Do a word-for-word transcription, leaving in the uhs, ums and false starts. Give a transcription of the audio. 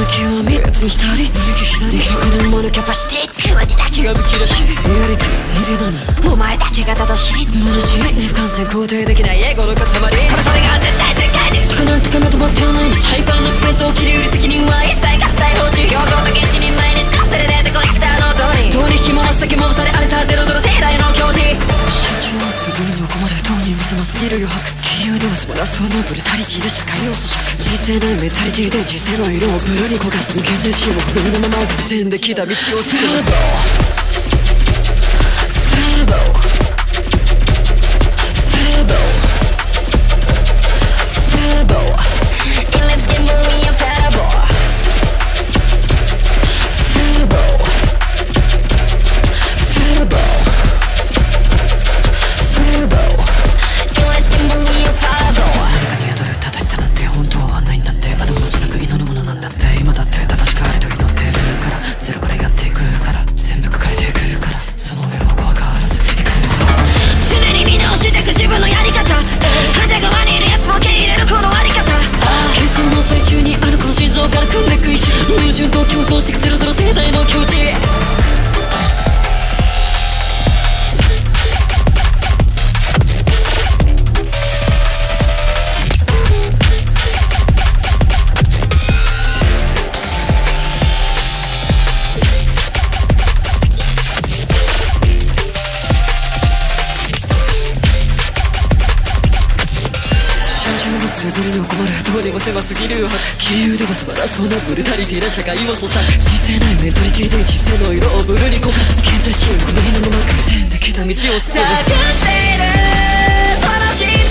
極み別に二人右左極限ものキャパシティクワティだけがむき出しリアリティで何お前だけが正しい無しい不完全肯定できないエゴの塊これそれが絶対正解です。なんとかまとまってはない日ハイパーなイベントを切り売り責任は一切合切放置競争と現地人前に使ってるデータコレクターの通り取引回すだけ回され荒れたゼロゼロ世代の教示身長はつづりに横まで当人見せますぎる余白杞憂ではスマラスはノブルタリティで社会を咀嚼人生ないメタリティで人生の色をブルーに焦がす形成しも不明のまま偶然で来た道を進む矛盾と競争してくゼロゼロ世代の境地つづりに困るどうにも狭すぎる余白杞憂では素晴らそうなブルタリティな社会を咀嚼人生ないメンタリティで人生の色をブルーに焦がす現在地不明のまま偶然で来た道を進む探している楽しい